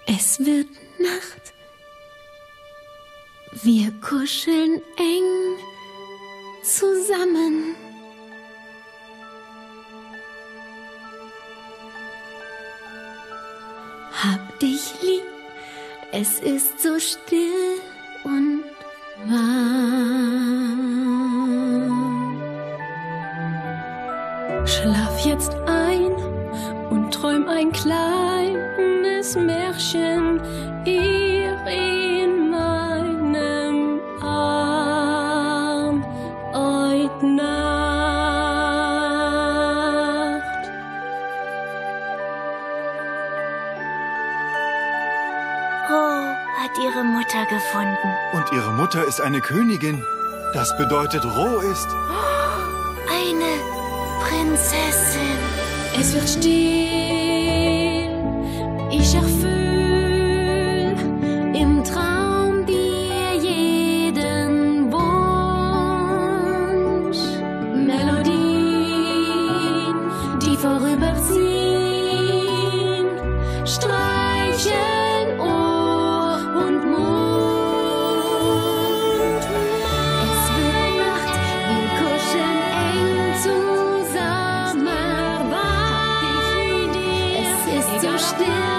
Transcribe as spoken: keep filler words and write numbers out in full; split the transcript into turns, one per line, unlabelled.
Es wird Nacht. Wir kuscheln eng zusammen. Hab dich lieb, es ist so still und warm. Schlaf jetzt ein und träum ein kleines Märchen, ihr in meinem Arm heut Nacht.
Ro hat ihre Mutter gefunden.
Und ihre Mutter ist eine Königin. Das bedeutet, Ro ist...
Eine Prinzessin.
Es wird still, ich erfüll im Traum dir jeden Wunsch. Melodien, die vorüberziehen, streicheln Ohr und Mund. Es wird Nacht, wir kuscheln eng zusammen. Es ist so still.